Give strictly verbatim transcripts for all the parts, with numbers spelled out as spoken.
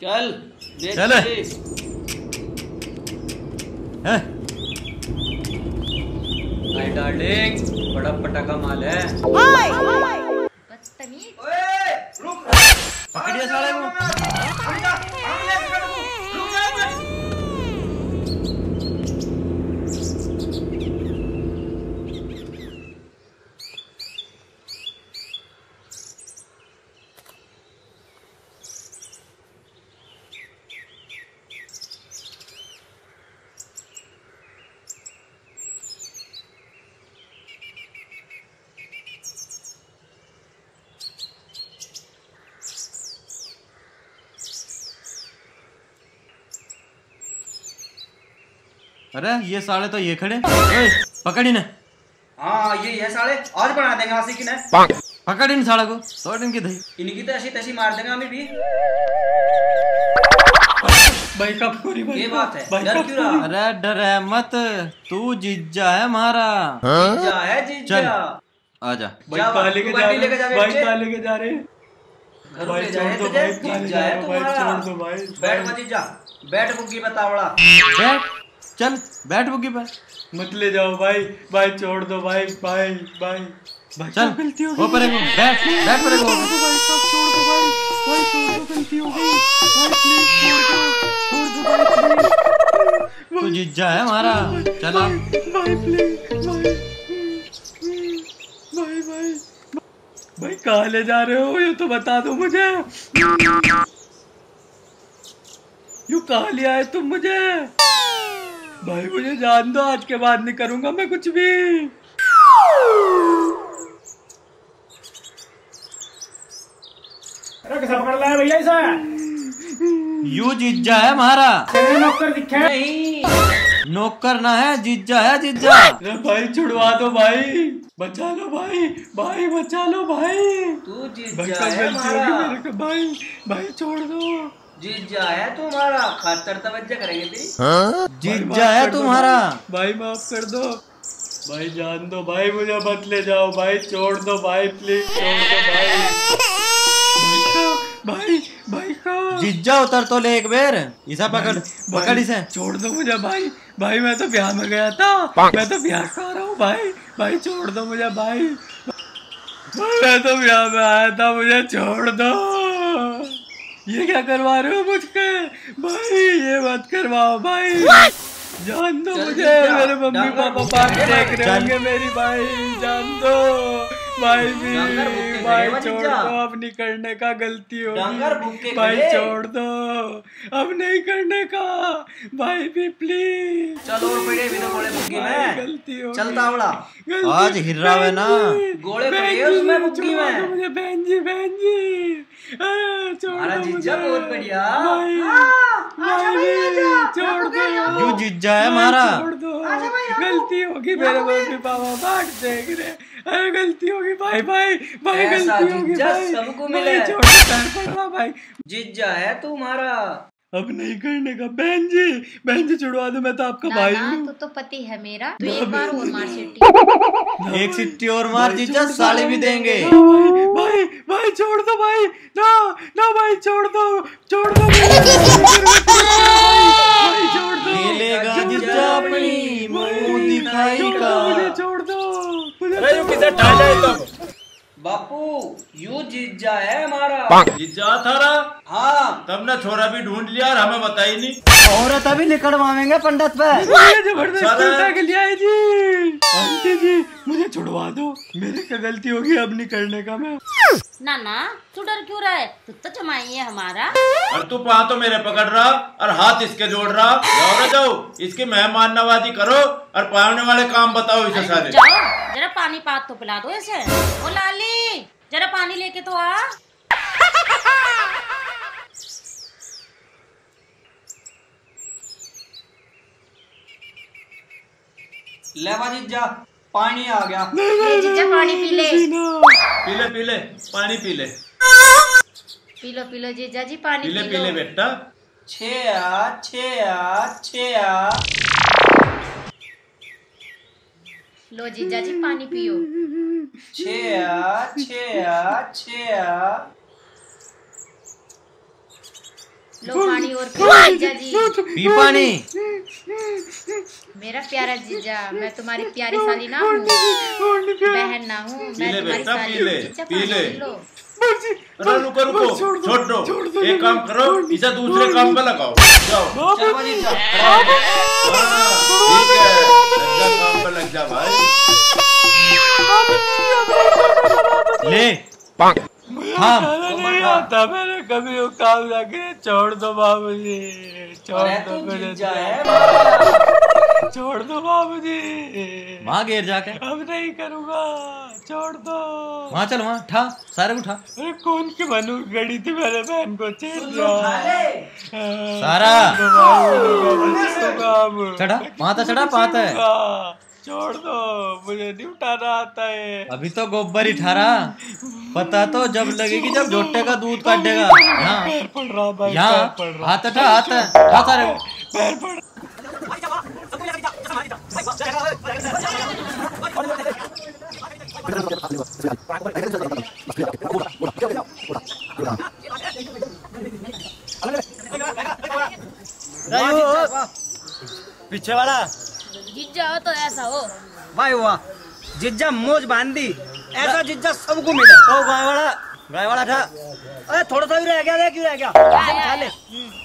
चल चल hi darling, बड़ा पटाखा माल है। बदतमीज। पकड़िए साले को। अरे ये साले तो ये खड़े। ओए पकड़ इन्हें। हाँ ये ये साले आज बना देंगे आशिक ने। पकड़ इन साले को, तोड़ इनकी दही। इनकी तो ऐसी तैसी मार देंगे हमें भी। भाई कब पूरी भाई ये बात है, भाई डर कब क्यों रहा? अरे डर है मत, तू जीजा है हमारा। जीजा है जीजा। चल आजा। भाई कहाँ लेके जा रहे हैं? भाई कहाँ लेके जा रहे हैं? घर ले जाए तुझे। जीजा है तुम्हारा। बैठ मत जीजा, बैठ बुग्गी बतावड़ा। बैठ चल बैठ बुग्गी पर। मत ले जाओ भाई, भाई छोड़ दो भाई, भाई भाई भाई चल गलती हो वो परे को बैठ बैठ परे को। भाई सब छोड़ दो भाई, भाई छोड़ दो, गलती हो गई भाई, प्लीज छोड़ दो, छोड़ दो भाई प्लीज। तू जीजा है हमारा। चल आ भाई प्लीज भाई भाई भाई भाई कहाँ ले जा रहे हो? ये तो बता दो मुझे, यू कहाँ ले आए तुम मुझे? भाई मुझे जान दो, आज के बाद नहीं करूंगा मैं कुछ भी। पकड़ लाया भैया इसे। यू जीजा है हमारा। नौकर दिखे नहीं नौकर ना है, जीजा है जीजा। अरे भाई छुड़वा दो भाई, बचा लो भाई, भाई बचा लो भाई। तू भाई जीजा सब है गलती होगी हमारा। मेरे को भाई, भाई छोड़ दो। जीजा है तुम्हारा, खातर तवज्जो करेंगे तेरी। जीजा है तुम्हारा। भाई माफ कर दो भाई, जान दो भाई, मुझे मत ले जाओ भाई, छोड़ दो भाई, प्लीज छोड़ दो भाई। भाई भाई का जीजा उतर तो ले एक बेर। इसे पकड़ पकड़ इसे। छोड़ दो मुझे भाई, भाई मैं तो ब्याह में गया था, मैं तो ब्याह कर रहा हूँ भाई, भाई छोड़ दो मुझे भाई, मैं तो ब्याह में आया था, मुझे छोड़ दो। ये क्या करवा रहे हो मुझके भाई? ये मत करवाओ भाई, जान दो मुझे, मेरे मम्मी पापा बात देख रहे होंगे मेरी, भाई जान दो भाई भी, भाई छोड़ दो, अब नहीं करने का, गलती होगी भाई, छोड़ दो अब नहीं करने का भाई भी, प्लीज। चलो और पड़े भी तो गोले बुग्गी में। गलती हो चल तावड़ा, आज हिर रहा है ना। गोले पड़े हैं उसमें बुग्गी में। मुझे बहन जी, बहन जी हमारा जीजा बहुत बढ़िया। छोड़ दो, यू जीजा है हमारा। छोड़ दो, गलती होगी, मेरे मम्मी पापा बाट देख रहे, अरे गलती होगी भाई, भाई भाई गलती होगी भाई, सबको मिले। छोड़ दो पड़ रहा भाई, जीजा है तुम्हारा। अब नहीं करने का। बहन जी, बहन जी छुड़वा दो, मैं तो आपका ना, भाई ना, हूँ। तो, तो पति है मेरा। तो एक बार और मार सीटी। एक सिट्टी और मार जीजा, साले भी देंगे। भाई भाई भाई छोड़ दो भाई, ना ना भाई छोड़ दो, छोड़ दो भाई, छोड़ दो। खेलेगा जीजा अपनी मुंह दिखाई का। मुझे छोड़ दो, अरे यू किधर ठा जाए तुम? बापू यू जीजा है हमारा। जीजा थारा? हाँ तब ना छोरा भी ढूंढ लिया और हमें बताई नहीं। औरत अभी निकलवाएंगे पंडित पे। जबरदस्त उठा के लिया है जी। आंटी जी मुझे छुड़वा दो, मेरे क्या गलती होगी, अब नहीं करने का मैं। ना ना तू डर क्यों रहा है? तू तो जमाई है हमारा। और तू पा तो मेरे पकड़ रहा और हाथ इसके जोड़ रहा। जाओ रे जाओ, इसकी मेहमान नवाजी करो और पावने वाले काम बताओ इसे सारे। जाओ जरा पानी पात तो पिला दो इसे। ओ लाली जरा पानी लेके तो आ। लेवा जीजा, पानी आ गया। ले जीजा पानी पी ले। पीले पीले पानी पीले पी लो पी लो जीजा जी पानी पीले पी लो। पीले बेटा। छेया छेया छेया। लो जीजा जी पानी पियो। छेया छेया छेया। लो पानी और पियो जीजा जी। पी पानी। मेरा प्यारा जीजा, मैं तुम्हारी प्यारी साली ना हूँ, बहन ना हूँ, मैं तुम्हारी साली हूँ। जीजा पानी लो। अरे रुको रुको, छोड़ दो। एक काम करो, इसे दूसरे काम पे लगाओ। जाओ। चलो जीजा। हाँ, ठीक है, लग जा काम पे लग जा भाई। ले हाँ नहीं आता मैंने कभी वो काम लगे। छोड़ दो बाबूजी, छोड़ दो मेरे, छोड़ दो बाबूजी। वहाँ गिर जाके। अब नहीं करूँगा, छोड़ दो। वहाँ चल, वहाँ उठा, सारे को उठा। अरे कौन की बनू गड़ी थी मेरे बहन को छेड़ दिया। सारा चढ़ा, वहाँ तो चढ़ा पाता है। छोड़ दो, मुझे नहीं उठाना आता है। अभी तो गोबर ही ठहरा, पता तो जब लगेगी जब झोटे का दूध काटेगा। यहाँ पैर पड़ रहा भाई, यहाँ पैर पड़ रहा। हाथ उठा, हाथ उठा सारे को। पैर पड़ पीछे वाला जीजा हो तो ऐसा हो। भाई वाह, जिज्जा मोज बांधी, ऐसा जिज्जा सबको मिला। ओ गाय वाला, गाय वाला था। अरे थोड़ा सा भी रह गया, क्यों रह गया? खा ले।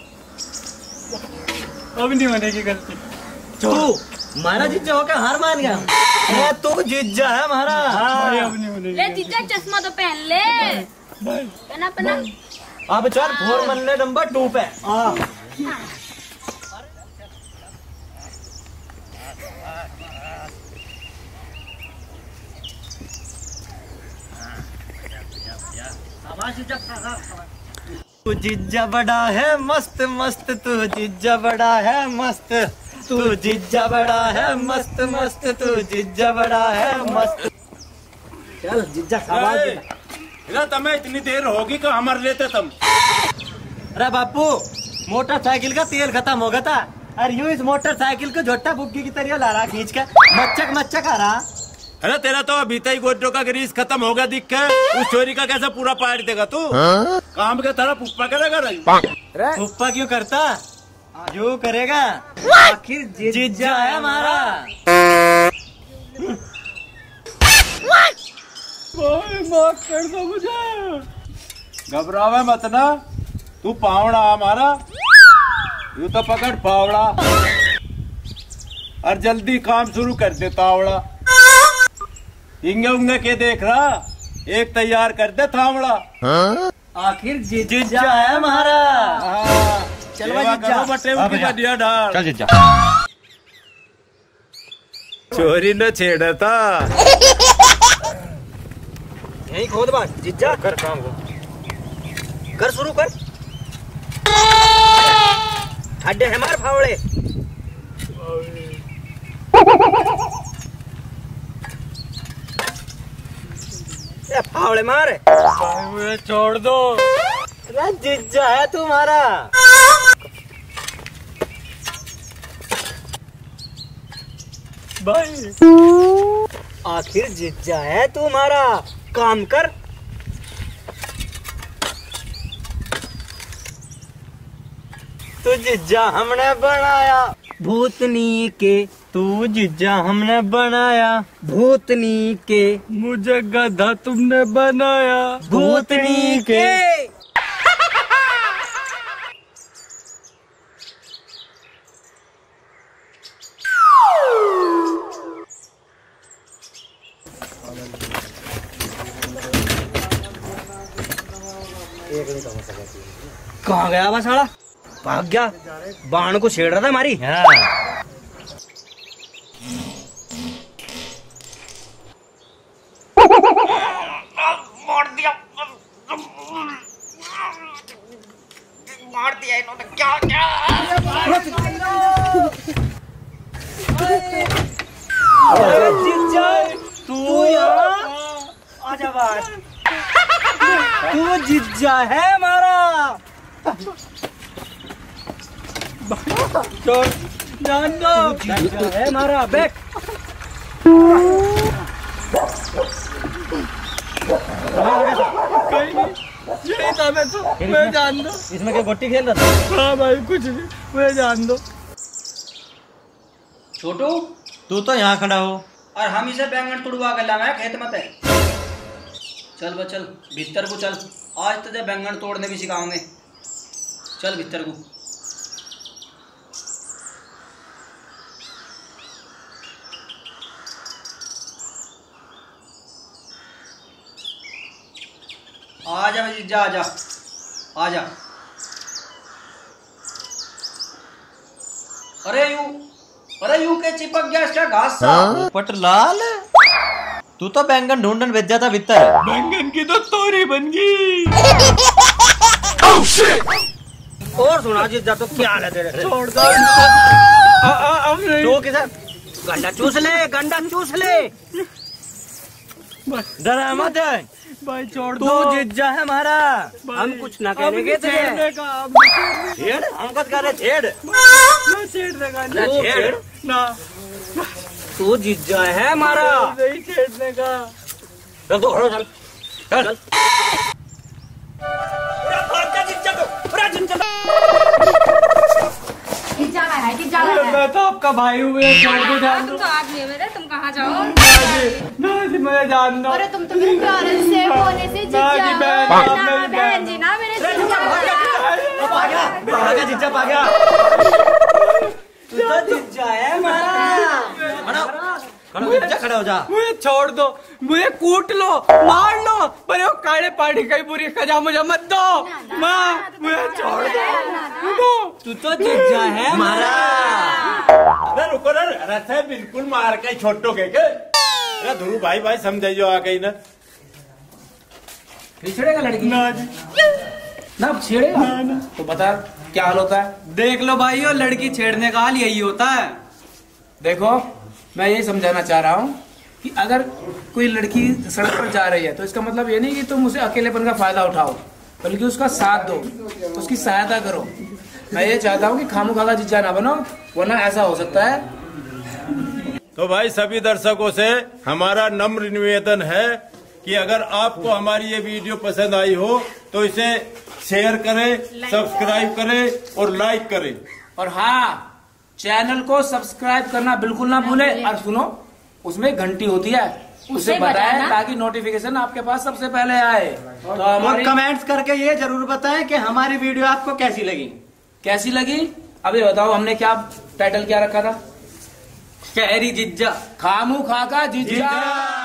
अब नहीं होने की गलती। तू हमारा जिज्जा होकर हार मान गया। अरे तू जिज्जा है हमारा। भाई अब नहीं होने की ले गलती। जीजा चश्मा तो पहन ले। भाई पहना पहना। अब चल फोर मन ले नंबर टू पे। हाँ तू जिज्जा बड़ा है मस्त मस्त, तू जिज्जा बड़ा है मस्त, तू जिज्जा बड़ा है मस्त मस्त, तू जिज्जा बड़ा है मस्त। चल जिज्जा खाबाज दे। इधर तुम्हें इतनी देर होगी कि हमारे लेते तुम। अरे बापू, मोटरसाइकिल का तेल खत्म हो गया था। अरे यूं इस मोटरसाइकिल को झोटा बुग्गी की तरह ला रहा खींच के, मच्चक मच्चक आ रहा। अरे तेरा तो अभी तक गोड्डो का ग्रीस खत्म हो गया दिख के, उस चोरी का कैसे पूरा पार देगा तू? काम के तरह पुप्पा करेगा नहीं? पुप्पा क्यों करता? जो करेगा, आखिर जिज्जा है हमारा। माफ कर दो मुझे। घबरावे मत ना, तू पावड़ा हमारा, यू तो पकड़ पावड़ा और जल्दी काम शुरू कर दे तावड़ा। इंगे उंगे के देख रहा, एक तैयार कर दे थावड़ा। आखिर जिज्जा है हमारा। चल जिज्जा, बटे उनकी बढ़िया डाल। चल जिज्जा। चोरी न छेड़ा था। यही खोद बात जिज्जा कर काम को, कर शुरू कर। अड्डे है मार फावड़े। ये फावड़े मार। भाई मुझे छोड़ दो। अरे जिज्जा है तुम्हारा। भाई आखिर जिज्जा है तुम्हारा, काम कर। तू जिज्जा हमने बनाया भूतनी के, तू जिज्जा हमने बनाया भूतनी के, मुझे गधा तुमने बनाया भूतनी के। कहाँ गया बस साला? भाग गया, बाण को छेड़ रहा था हमारी। मार दिया, मार दिया इन्होंने। क्या क्या तू यहाँ आजा बाहर। तू जिज्जा है हमारा। छोड़, जान दो। जिज्जा है हमारा। बैक कहीं नहीं। यही था मैं तो, मैं जान दो। इसमें क्या गोटी खेल रहा था? हाँ भाई कुछ नहीं, मुझे जान दो। छोटू तू तो यहाँ खड़ा हो। और हम इसे बैंगन तुड़वा के लाना है खेत मत है। चल बा चल भीतर को चल, आज तुझे बैंगन तोड़ने भी सिखाओगे। चल भीतर को। आजा जा आजा आजा। अरे यू अरे यू के चिपक गया इसका घास सा। पटलाल तू तो बैंगन ढूंढन भेज जाता भीतर। बैंगन की तो तोरी बन गई। और सुना जिज्जा तो क्या हाल है तेरे? छोड़ दो अब नहीं। तो के साथ गंडा चूस ले, गंडा चूस ले। डरा मत है भाई, छोड़ तू दो। जिज्जा है हमारा, हम कुछ ना करेंगे तुझे। छेड़ने का अब छेड़ हम कत करे छेड़ ना छेड़ने का ना छेड़ ना, तू जिज्जा है हमारा। नहीं छेड़ने का। चल तो चल चल जिज्जा है जिज्जा है। मैं तो आपका भाई हूँ, मुझे छोड़ दो, जान दो। तुम तो आज नहीं मेरे, तुम कहाँ जाओ? दादी मुझे जान दो। अरे तुम तो मेरे प्यारे से होने से जिज्जा दादी, हो। बहन, ना, आप मेरी बहन बहन। जी ना मेरे जिज्जा हो। आ गया आ गया जिज्जा आ गया। तू तो जिज्जा है हमारा। खड़ा हो जा, खड़ा हो जा। मुझे छोड़ दो, मुझे कूट लो, मार लो, पर वो काले पार्टी का बुरी खजा मुझे मत दो। माँ मुझे छोड़ दो। तू तो जिज्जा है हमारा। अरे रुको ना, रथे बिल्कुल मार के छोटो के के। अरे ध्रुव भाई भाई समझाइयो आ गई ना। छेड़ेगा लड़की ना जी, ना छेड़ेगा तो बता क्या हाल होता है। देख लो भाइयों, लड़की छेड़ने का हाल यही होता है। देखो मैं यही समझाना चाह रहा हूँ कि अगर कोई लड़की सड़क पर जा रही है तो इसका मतलब ये नहीं कि तुम उसे अकेलेपन का फायदा उठाओ, बल्कि उसका साथ दो, उसकी सहायता करो। मैं ये चाहता हूँ कि खामोखा जिज्जा ना बनो, वरना ऐसा हो सकता है। तो भाई सभी दर्शकों से हमारा नम्र निवेदन है कि अगर आपको हमारी ये वीडियो पसंद आई हो तो इसे शेयर करें, सब्सक्राइब करें और लाइक करें। और हाँ, चैनल को सब्सक्राइब करना बिल्कुल ना भूलें। और सुनो, उसमें घंटी होती है, उसे बताएं ताकि नोटिफिकेशन आपके पास सबसे पहले आए। तो और हमारी कमेंट्स करके ये जरूर बताएं कि हमारी वीडियो आपको कैसी लगी। कैसी लगी? अभी बताओ, हमने क्या टाइटल क्या रखा था? कहरी जिज्जा खामू खा का जिज्जा।